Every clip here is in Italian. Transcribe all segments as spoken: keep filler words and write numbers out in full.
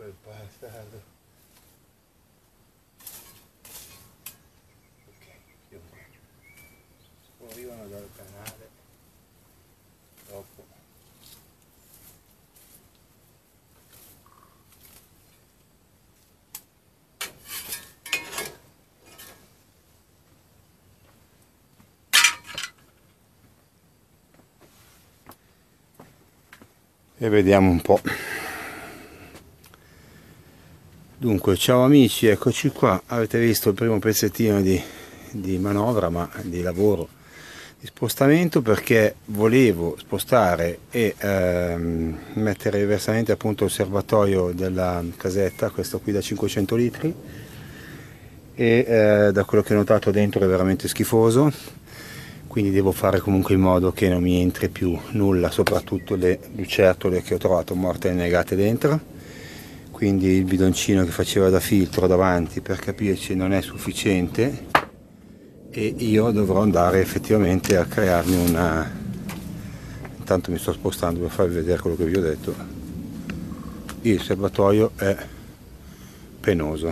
il bastardo. Ok, chiudo. Arrivano dal canale dopo. E vediamo un po'. Dunque, ciao amici, eccoci qua. Avete visto il primo pezzettino di, di manovra, ma di lavoro, di spostamento, perché volevo spostare e ehm, mettere diversamente appunto il serbatoio della casetta, questo qui da cinquecento litri, e eh, da quello che ho notato dentro è veramente schifoso, quindi devo fare comunque in modo che non mi entri più nulla, soprattutto le lucertole che ho trovato morte e negate dentro. Quindi il bidoncino che faceva da filtro davanti, per capirci, non è sufficiente e io dovrò andare effettivamente a crearmi una... Intanto mi sto spostando per farvi vedere quello che vi ho detto. Il serbatoio è penoso,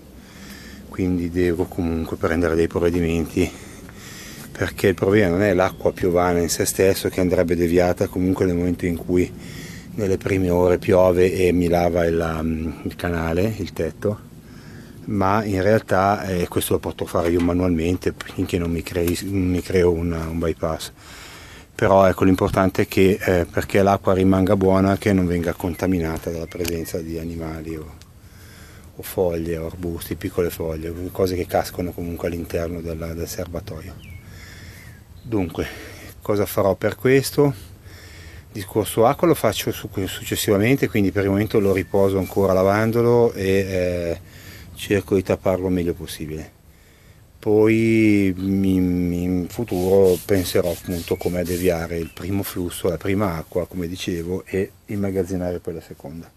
quindi devo comunque prendere dei provvedimenti, perché il problema non è l'acqua piovana in se stesso, che andrebbe deviata comunque nel momento in cui nelle prime ore piove e mi lava il, il canale, il tetto, ma in realtà eh, questo lo posso fare io manualmente finché non mi, crei, mi creo una, un bypass. Però ecco, l'importante è che eh, perché l'acqua rimanga buona, che non venga contaminata dalla presenza di animali o, o foglie o arbusti, piccole foglie, cose che cascano comunque all'interno del, del serbatoio. Dunque, cosa farò per questo? Discorso acqua lo faccio successivamente, quindi per il momento lo riposo ancora lavandolo e eh, cerco di tapparlo il meglio possibile. Poi in, in futuro penserò appunto come deviare il primo flusso, la prima acqua, come dicevo, e immagazzinare poi la seconda.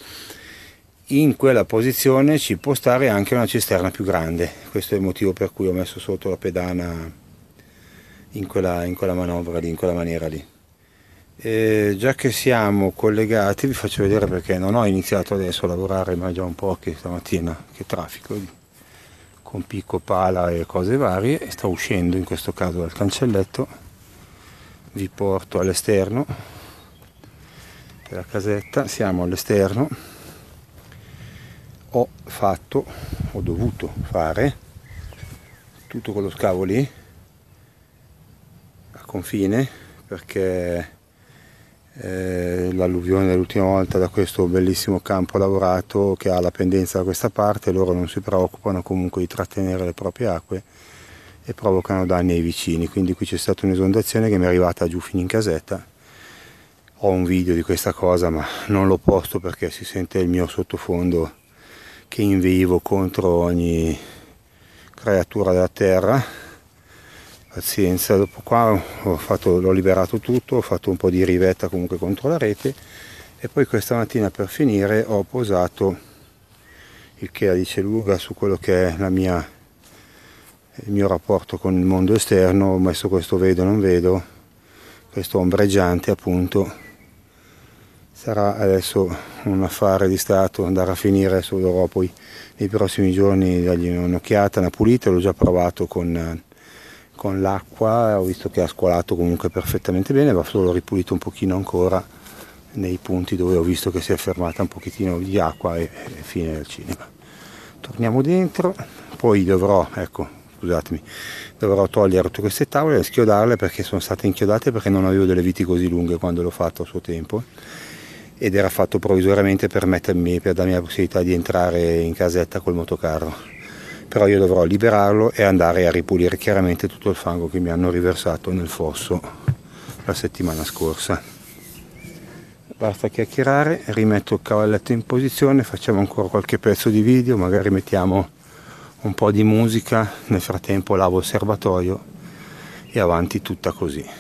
In quella posizione ci può stare anche una cisterna più grande, questo è il motivo per cui ho messo sotto la pedana in quella, in quella manovra lì, in quella maniera lì. E già che siamo collegati vi faccio vedere, perché non ho iniziato adesso a lavorare, ma già un po' che stamattina, che traffico, con picco, pala e cose varie, e sto uscendo in questo caso dal cancelletto. Vi porto all'esterno della casetta, siamo all'esterno. Ho fatto, ho dovuto fare tutto quello scavo lì a confine, perché Eh, l'alluvione dell'ultima volta da questo bellissimo campo lavorato che ha la pendenza da questa parte, loro non si preoccupano comunque di trattenere le proprie acque e provocano danni ai vicini, quindi qui c'è stata un'esondazione che mi è arrivata giù fino in casetta. Ho un video di questa cosa ma non l'ho posto perché si sente il mio sottofondo che invivo contro ogni creatura della terra. Pazienza, dopo qua ho fatto, l'ho liberato tutto, ho fatto un po' di rivetta comunque contro la rete, e poi questa mattina per finire ho posato, il che la dice lunga su quello che è la mia, il mio rapporto con il mondo esterno. Ho messo questo vedo non vedo, questo ombreggiante appunto. Sarà adesso un affare di stato andare a finire, adesso dovrò poi nei prossimi giorni dargli un'occhiata, una pulita. L'ho già provato con con l'acqua, ho visto che ha squalato comunque perfettamente bene, va solo ripulito un pochino ancora nei punti dove ho visto che si è fermata un pochettino di acqua, e, e fine del cinema. Torniamo dentro, poi dovrò, ecco, scusatemi, dovrò togliere tutte queste tavole e schiodarle, perché sono state inchiodate perché non avevo delle viti così lunghe quando l'ho fatto a suo tempo, ed era fatto provvisoriamente per mettermi, per darmi la possibilità di entrare in casetta col motocarro. Però io dovrò liberarlo e andare a ripulire chiaramente tutto il fango che mi hanno riversato nel fosso la settimana scorsa. Basta chiacchierare, rimetto il cavalletto in posizione, facciamo ancora qualche pezzo di video, magari mettiamo un po' di musica, nel frattempo lavo il serbatoio e avanti tutta così.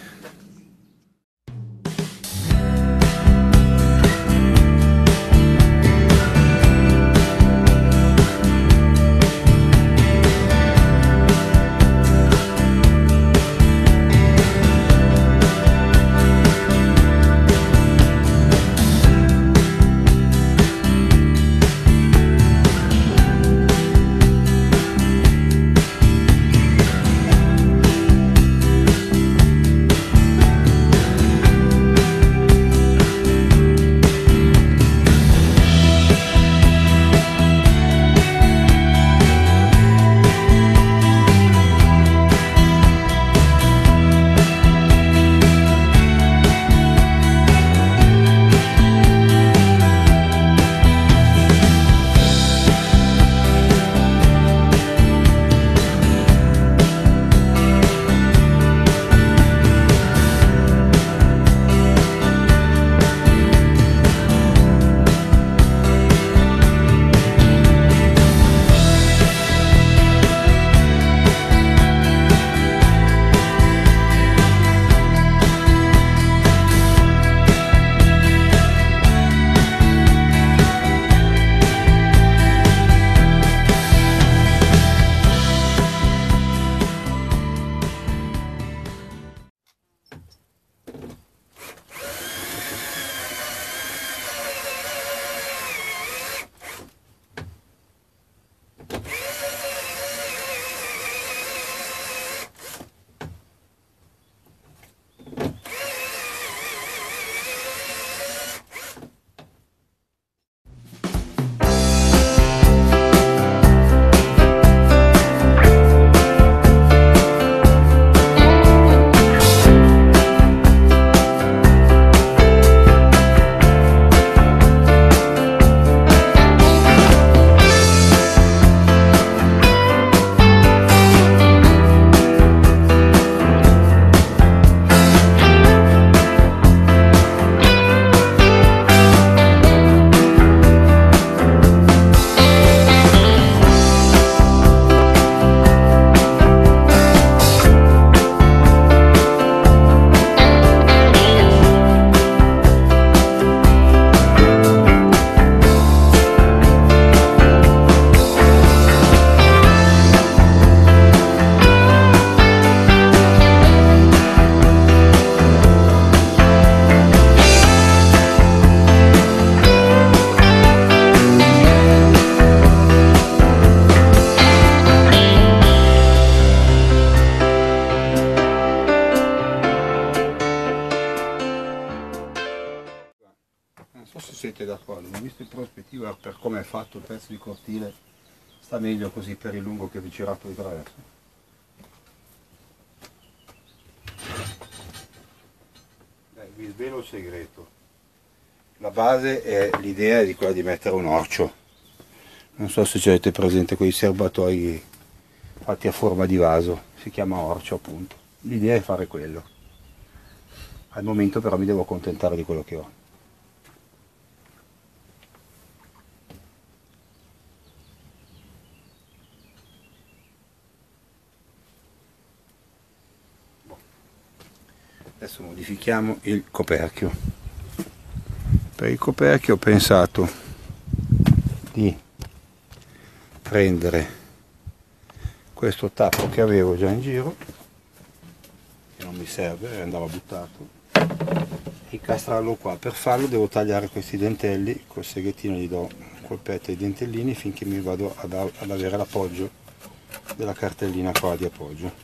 squadra, visto in prospettiva per come è fatto il pezzo di cortile, sta meglio così per il lungo che vi girato di traverso. Beh, vi svelo il segreto. La base è l'idea di quella di mettere un orcio. Non so se ci avete presente quei serbatoi fatti a forma di vaso, si chiama orcio appunto. L'idea è fare quello. Al momento però mi devo accontentare di quello che ho. Adesso modifichiamo il coperchio. Per il coperchio ho pensato di prendere questo tappo che avevo già in giro, che non mi serve, andava buttato, e incastrarlo qua. Per farlo devo tagliare questi dentelli, col seghettino gli do un colpetto ai dentellini finché mi vado ad, ad avere l'appoggio della cartellina qua di appoggio.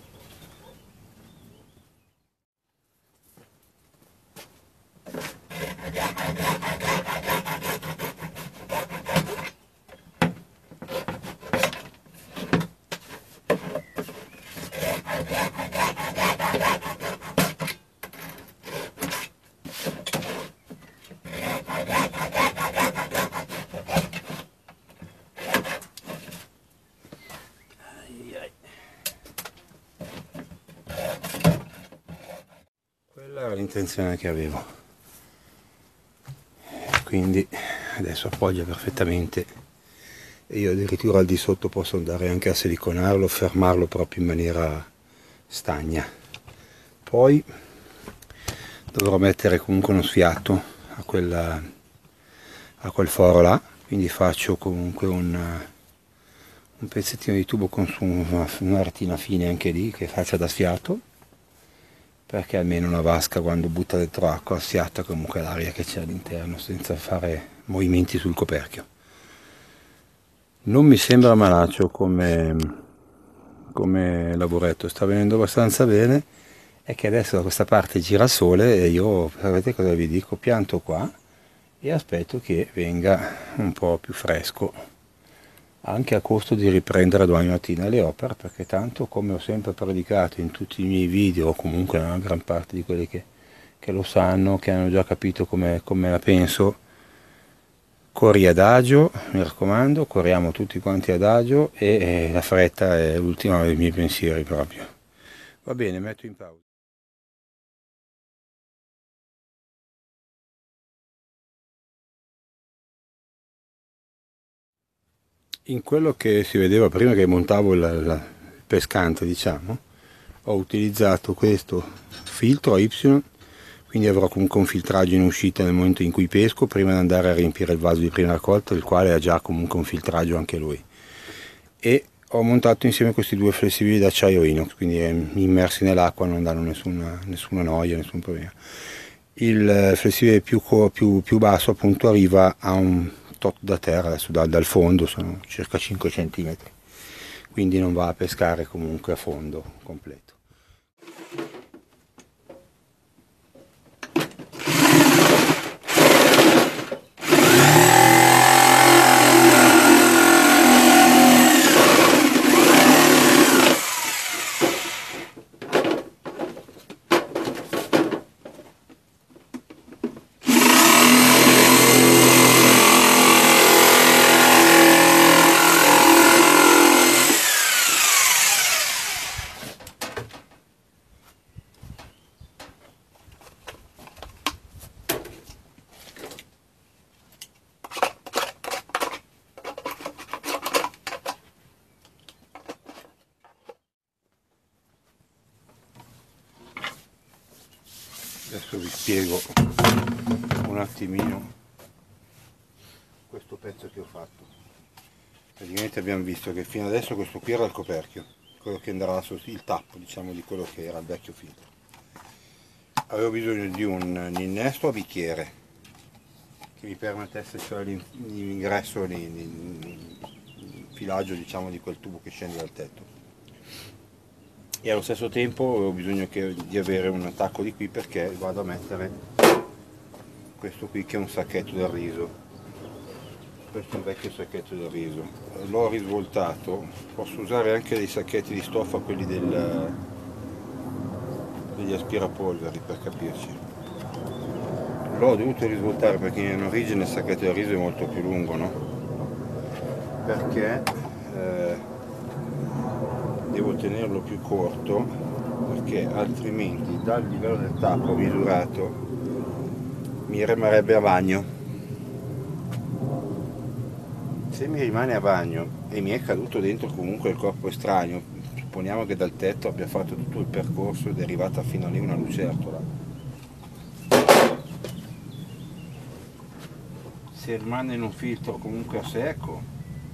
Quella era l'intenzione che avevo, quindi adesso appoggia perfettamente e io addirittura al di sotto posso andare anche a siliconarlo, fermarlo proprio in maniera stagna. Poi dovrò mettere comunque uno sfiato a, quella, a quel foro là, quindi faccio comunque un, un pezzettino di tubo con su una, una retina fine anche lì che faccia da sfiato, perché almeno una vasca quando butta dentro acqua sfiata comunque l'aria che c'è all'interno senza fare movimenti sul coperchio. Non mi sembra malaccio come, come lavoretto, sta venendo abbastanza bene. È che adesso da questa parte gira il sole e io, sapete cosa vi dico, pianto qua e aspetto che venga un po' più fresco, anche a costo di riprendere domani mattina le opere, perché tanto, come ho sempre predicato in tutti i miei video, o comunque nella gran parte di quelli che, che lo sanno, che hanno già capito come, come la penso, corri adagio, mi raccomando, corriamo tutti quanti adagio e, e la fretta è l'ultima dei miei pensieri proprio. Va bene, metto in pausa. In quello che si vedeva prima che montavo il, il pescante, diciamo, ho utilizzato questo filtro a Y, quindi avrò comunque un filtraggio in uscita nel momento in cui pesco, prima di andare a riempire il vaso di prima raccolta, il quale ha già comunque un filtraggio anche lui. E ho montato insieme questi due flessibili d'acciaio inox, quindi immersi nell'acqua non danno nessuna, nessuna noia, nessun problema. Il flessibile più, più, più basso appunto arriva a un tot da terra, adesso dal, dal fondo sono circa cinque centimetri, quindi non va a pescare comunque a fondo completo. Adesso vi spiego un attimino questo pezzo che ho fatto. Praticamente abbiamo visto che fino adesso questo qui era il coperchio, quello che andrà a sostituire il tappo, diciamo, di quello che era il vecchio filtro. Avevo bisogno di un innesto a bicchiere che mi permettesse cioè l'ingresso, il filaggio, diciamo, di quel tubo che scende dal tetto. E allo stesso tempo ho bisogno che, di avere un attacco di qui, perché vado a mettere questo qui che è un sacchetto del riso. questo è un vecchio sacchetto da riso, l'ho risvoltato, posso usare anche dei sacchetti di stoffa, quelli del, degli aspirapolveri per capirci. L'ho dovuto risvoltare perché in origine il sacchetto da riso è molto più lungo, no? Perché eh, devo tenerlo più corto, perché altrimenti dal livello del tappo misurato mi rimarrebbe a bagno. Se mi rimane a bagno e mi è caduto dentro comunque il corpo estraneo, supponiamo che dal tetto abbia fatto tutto il percorso ed è arrivata fino a lì una lucertola, se rimane in un filtro comunque a secco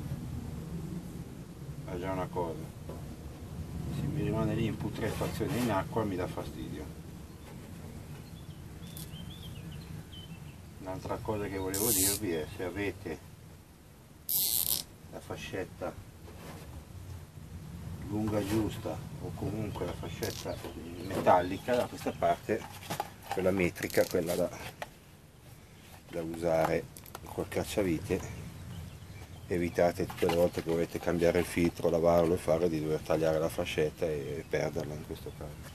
è già una cosa, se mi rimane lì in putrefazione in acqua mi dà fastidio. Un'altra cosa che volevo dirvi è, se avete la fascetta lunga giusta o comunque la fascetta metallica, da questa parte quella metrica, quella da, da usare col cacciavite, evitate tutte le volte che volete cambiare il filtro, lavarlo e fare di dover tagliare la fascetta e perderla in questo caso.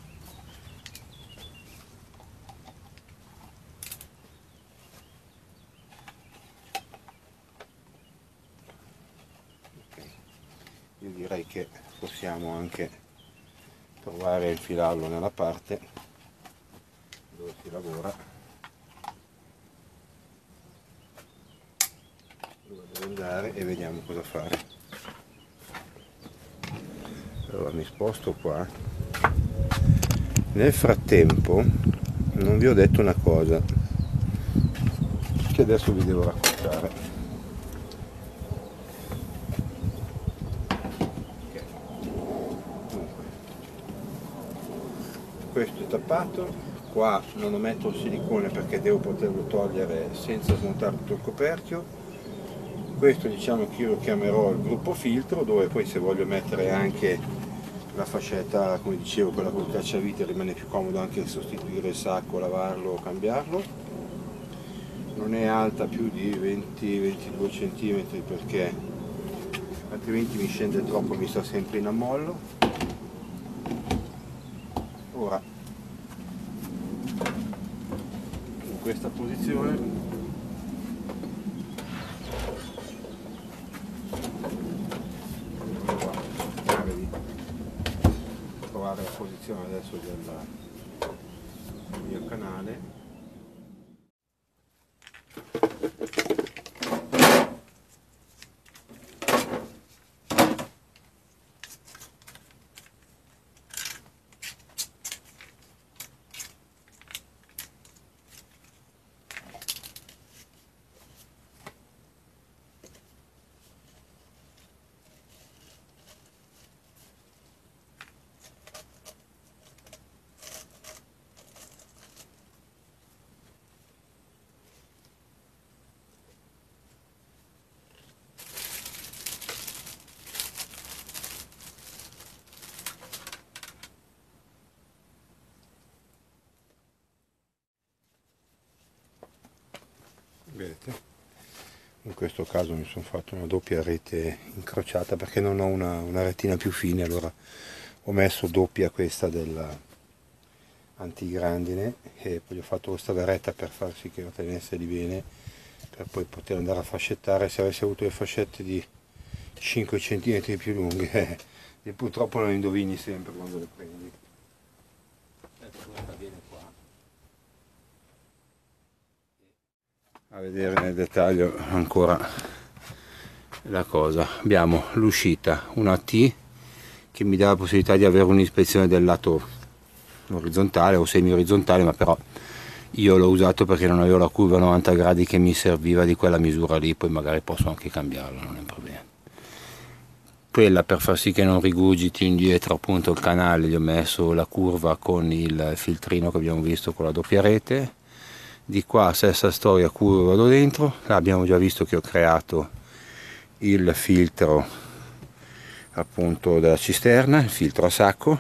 Io direi che possiamo anche provare a infilarlo nella parte dove si lavora, dove deve andare, e vediamo cosa fare. Allora mi sposto qua. Nel frattempo non vi ho detto una cosa che adesso vi devo raccontare. Questo è tappato, qua non metto il silicone perché devo poterlo togliere senza smontare tutto il coperchio. Questo diciamo che io lo chiamerò il gruppo filtro, dove poi se voglio mettere anche la fascetta, come dicevo, quella col cacciavite, rimane più comodo anche sostituire il sacco, lavarlo o cambiarlo. Non è alta più di venti ventidue centimetri perché altrimenti mi scende troppo, mi sta sempre in ammollo. Ora, in questa posizione cercare di trovare la posizione adesso del mio canale. Vedete? In questo caso mi sono fatto una doppia rete incrociata perché non ho una, una retina più fine, allora ho messo doppia questa della antigrandine e poi ho fatto questa verretta per far sì che la tenesse di bene, per poi poter andare a fascettare. Se avessi avuto le fascette di cinque centimetri più lunghe eh, e purtroppo non indovini sempre quando le prendi. Ecco, questa viene qua a vedere nel dettaglio ancora la cosa. Abbiamo l'uscita, una T che mi dà la possibilità di avere un'ispezione del lato orizzontale o semi orizzontale, ma però io l'ho usato perché non avevo la curva novanta gradi che mi serviva di quella misura lì, poi magari posso anche cambiarla, non è un problema. Quella per far sì che non rigurgiti indietro appunto il canale, gli ho messo la curva con il filtrino che abbiamo visto con la doppia rete. Di qua stessa storia, curva, vado dentro. Là abbiamo già visto che ho creato il filtro appunto della cisterna, il filtro a sacco.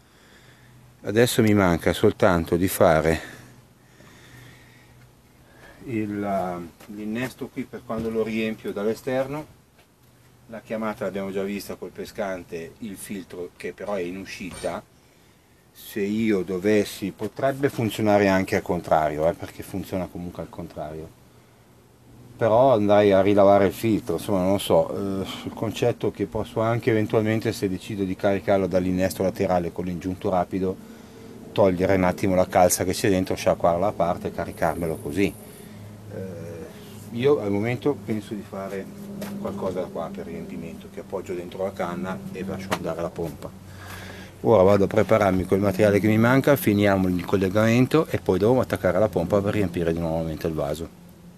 Adesso mi manca soltanto di fare l'innesto qui per quando lo riempio dall'esterno. La chiamata l'abbiamo già vista col pescante, il filtro che però è in uscita. Se io dovessi, potrebbe funzionare anche al contrario, eh, perché funziona comunque al contrario, però andrei a rilavare il filtro, insomma non lo so, eh, il concetto è che posso anche eventualmente, se decido di caricarlo dall'innesto laterale con l'ingiunto rapido, togliere un attimo la calza che c'è dentro, sciacquarla a parte e caricarmelo così. Eh, io al momento penso di fare qualcosa da qua per riempimento, che appoggio dentro la canna e lascio andare la pompa. Ora vado a prepararmi quel materiale che mi manca, finiamo il collegamento e poi devo attaccare la pompa per riempire di nuovamente il vaso.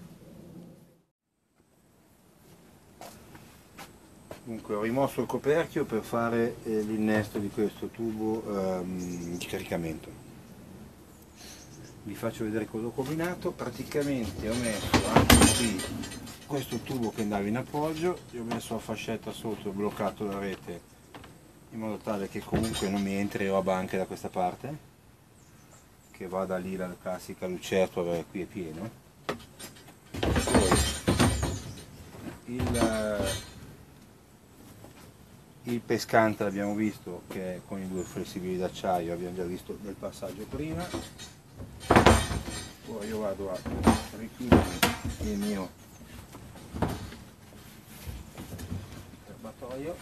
Dunque ho rimosso il coperchio per fare eh, l'innesto di questo tubo ehm, di caricamento. Vi faccio vedere cosa ho combinato. Praticamente ho messo anche qui questo tubo che andava in appoggio, gli ho messo la fascetta sotto, ho bloccato la rete in modo tale che comunque non mi entri roba anche da questa parte, che vada lì la classica lucertola, perché qui è pieno. Poi il, il pescante l'abbiamo visto che è con i due flessibili d'acciaio, abbiamo già visto nel passaggio prima. Ora io vado a richiudere il mio serbatoio.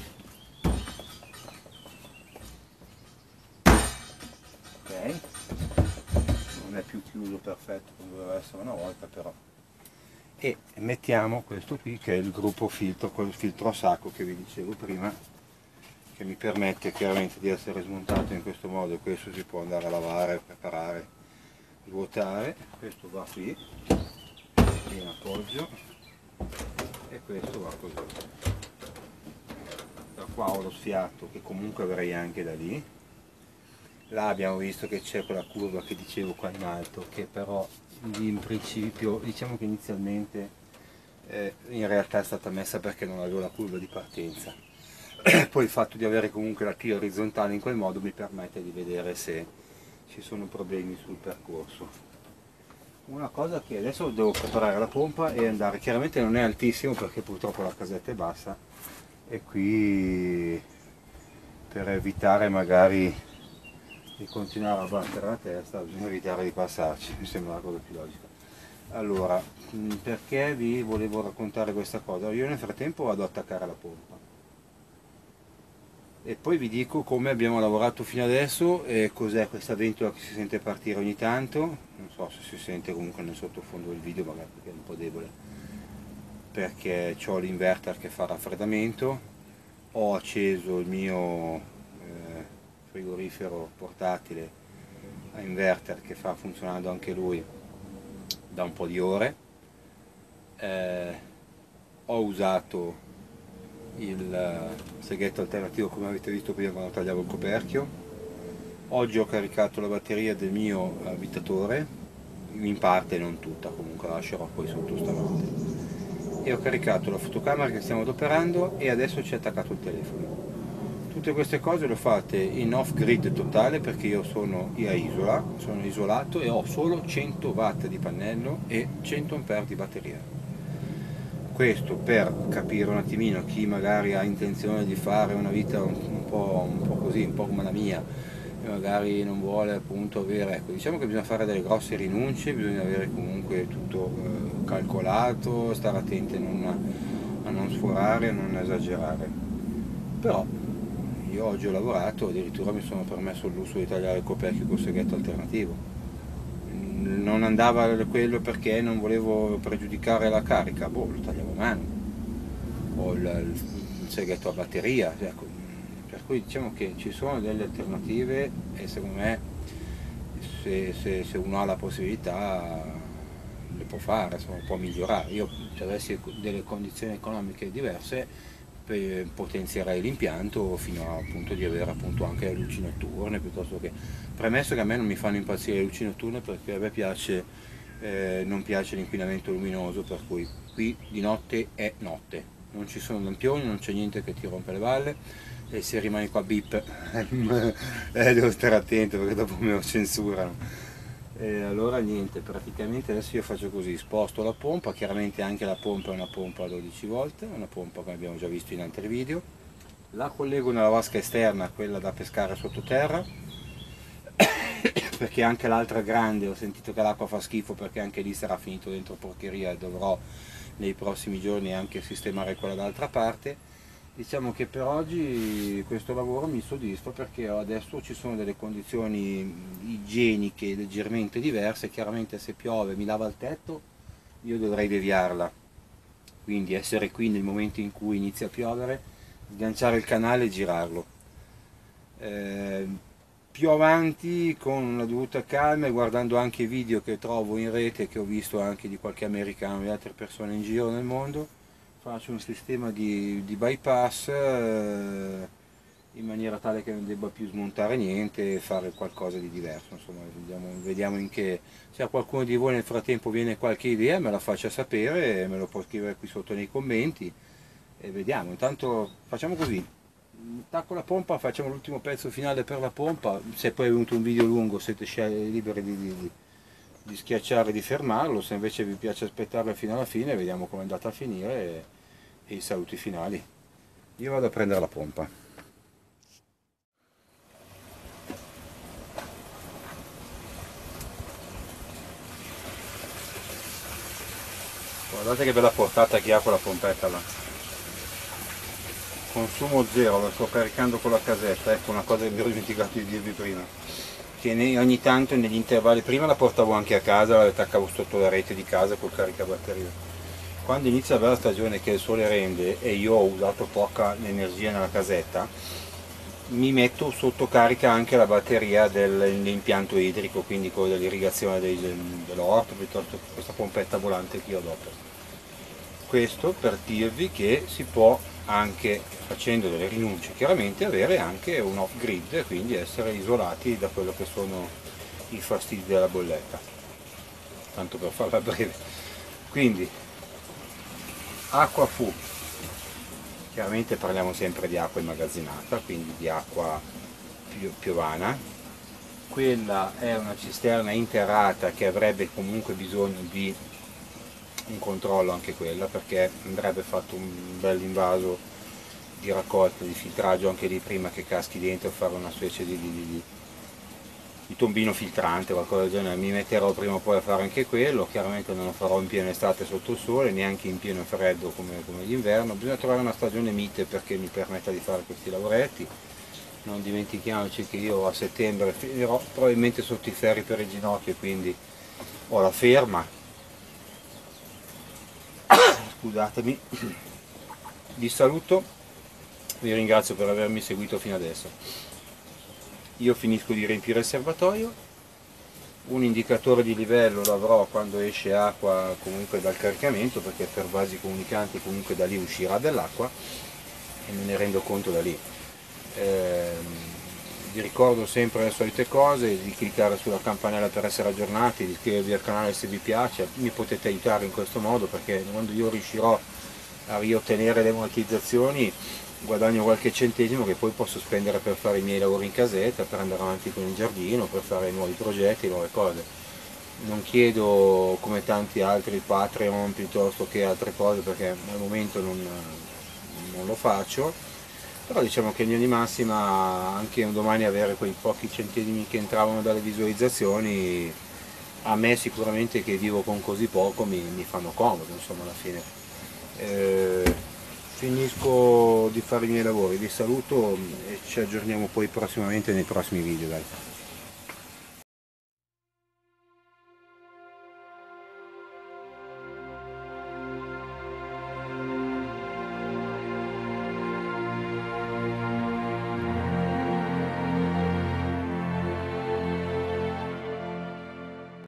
Ok, non è più chiuso perfetto come doveva essere una volta, però, e mettiamo questo qui che è il gruppo filtro, quel filtro a sacco che vi dicevo prima, che mi permette chiaramente di essere smontato in questo modo, e questo si può andare a lavare, preparare, ruotare. Questo va qui in appoggio e questo va così. Da qua ho lo sfiato che comunque avrei anche da lì. Là abbiamo visto che c'è quella curva che dicevo qua in alto, che però in principio, diciamo che inizialmente eh, in realtà è stata messa perché non avevo la curva di partenza. Poi il fatto di avere comunque la tira orizzontale in quel modo mi permette di vedere se ci sono problemi sul percorso. Una cosa che adesso devo preparare la pompa e andare, chiaramente non è altissimo perché purtroppo la casetta è bassa, e qui per evitare magari di continuare a battere la testa bisogna evitare di passarci, mi sembra la cosa più logica. Allora, perché vi volevo raccontare questa cosa? Io nel frattempo vado ad attaccare la pompa e poi vi dico come abbiamo lavorato fino adesso e cos'è questa ventola che si sente partire ogni tanto. Non so se si sente comunque nel sottofondo del video, magari perché è un po' debole, perché ho l'inverter che fa raffreddamento, ho acceso il mio frigorifero portatile a inverter che fa funzionando anche lui da un po' di ore. Eh, ho usato il seghetto alternativo come avete visto prima quando tagliavo il coperchio. Oggi ho caricato la batteria del mio abitatore, in parte, non tutta, comunque la lascerò poi sotto stanotte, e ho caricato la fotocamera che stiamo adoperando e adesso ci è attaccato il telefono. Tutte queste cose le ho fatte in off grid totale perché io sono a Isola, sono isolato e ho solo cento watt di pannello e cento ampere di batteria. Questo per capire un attimino chi magari ha intenzione di fare una vita un, un, po', un po' così, un po' come la mia, e magari non vuole appunto avere, ecco, diciamo che bisogna fare delle grosse rinunce, bisogna avere comunque tutto eh, calcolato, stare attenti a non, a non sforare, a non esagerare. Però io oggi ho lavorato, addirittura mi sono permesso il lusso di tagliare il coperchio col seghetto alternativo. Non andava quello perché non volevo pregiudicare la carica, boh, lo tagliavo a mano. O il, il seghetto a batteria, ecco. Per cui diciamo che ci sono delle alternative e secondo me se, se, se uno ha la possibilità le può fare, insomma, può migliorare. Io se avessi delle condizioni economiche diverse potenzierei l'impianto fino a appunto di avere appunto anche le luci notturne, piuttosto che, premesso che a me non mi fanno impazzire le luci notturne perché a me piace, eh, non piace l'inquinamento luminoso, per cui qui di notte è notte, non ci sono lampioni, non c'è niente che ti rompe le balle, e se rimani qua bip eh, devo stare attento perché dopo me lo censurano. E allora niente, praticamente adesso io faccio così, sposto la pompa, chiaramente anche la pompa è una pompa a dodici volt, una pompa che abbiamo già visto in altri video, la collego nella vasca esterna, quella da pescare sottoterra, perché anche l'altra grande ho sentito che l'acqua fa schifo, perché anche lì sarà finito dentro porcheria e dovrò nei prossimi giorni anche sistemare quella dall'altra parte. Diciamo che per oggi questo lavoro mi soddisfa, perché adesso ci sono delle condizioni igieniche leggermente diverse. Chiaramente se piove mi lava il tetto, io dovrei deviarla, quindi essere qui nel momento in cui inizia a piovere, sganciare il canale e girarlo. Eh, più avanti, con una dovuta calma e guardando anche i video che trovo in rete, che ho visto anche di qualche americano e altre persone in giro nel mondo, faccio un sistema di, di bypass eh, in maniera tale che non debba più smontare niente e fare qualcosa di diverso. Insomma, vediamo, vediamo in che, se a qualcuno di voi nel frattempo viene qualche idea me la faccia sapere, me lo può scrivere qui sotto nei commenti e vediamo. Intanto facciamo così, attacco la pompa, facciamo l'ultimo pezzo finale per la pompa. Se poi è venuto un video lungo siete liberi di, di, di schiacciare e di fermarlo, se invece vi piace aspettare fino alla fine vediamo come è andata a finire e, e i saluti finali. Io vado a prendere la pompa. Guardate che bella portata che ha quella pompetta là, consumo zero, lo sto caricando con la casetta. Ecco una cosa che mi ero dimenticato di dirvi prima, che ogni tanto negli intervalli, prima la portavo anche a casa, la attaccavo sotto la rete di casa col caricabatteria. Quando inizia la stagione che il sole rende e io ho usato poca energia nella casetta, mi metto sotto carica anche la batteria dell'impianto idrico, quindi quello dell'irrigazione dell'orto, piuttosto che questa pompetta volante che io adopero. Questo per dirvi che si può anche, facendo delle rinunce chiaramente, avere anche un off grid e quindi essere isolati da quello che sono i fastidi della bolletta, tanto per farla breve. Quindi acqua fu, chiaramente parliamo sempre di acqua immagazzinata, quindi di acqua piovana. Quella è una cisterna interrata che avrebbe comunque bisogno di un controllo anche quella, perché andrebbe fatto un bel invaso di raccolta, di filtraggio anche lì prima che caschi dentro, fare una specie di, di, di, di tombino filtrante, qualcosa del genere. Mi metterò prima o poi a fare anche quello, chiaramente non lo farò in piena estate sotto il sole, neanche in pieno freddo come, come d'inverno. Bisogna trovare una stagione mite perché mi permetta di fare questi lavoretti. Non dimentichiamoci che io a settembre finirò probabilmente sotto i ferri per il ginocchio, quindi ho la ferma. Scusatemi, vi saluto, vi ringrazio per avermi seguito fino adesso. Io finisco di riempire il serbatoio, un indicatore di livello l'avrò quando esce acqua comunque dal caricamento, perché per vasi comunicanti comunque da lì uscirà dell'acqua e me ne rendo conto da lì. Eh, vi ricordo sempre le solite cose, di cliccare sulla campanella per essere aggiornati, di iscrivervi al canale se vi piace, mi potete aiutare in questo modo, perché quando io riuscirò a riottenere le monetizzazioni guadagno qualche centesimo che poi posso spendere per fare i miei lavori in casetta, per andare avanti con il giardino, per fare nuovi progetti, nuove cose. Non chiedo come tanti altri Patreon piuttosto che altre cose, perché al momento non, non lo faccio. Però diciamo che in linea di massima anche un domani avere quei pochi centesimi che entravano dalle visualizzazioni, a me sicuramente che vivo con così poco mi, mi fanno comodo, insomma, alla fine. Eh, finisco di fare i miei lavori, vi saluto e ci aggiorniamo poi prossimamente nei prossimi video. Dai.